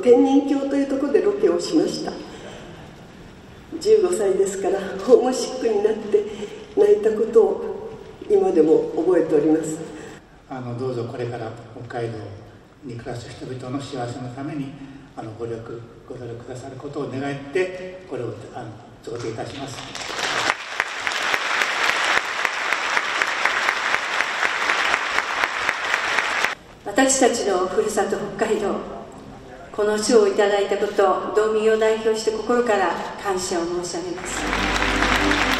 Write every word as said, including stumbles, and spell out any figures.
天人峡というところでロケをしました。じゅうごさいですからホームシックになって泣いたことを今でも覚えております。 あのどうぞこれから北海道に暮らす人々の幸せのためにあのご力ご努力くださることを願ってこれをあの贈呈いたします。 私たちのふるさと北海道、この賞をいただいたこと、道民を代表して心から感謝を申し上げます。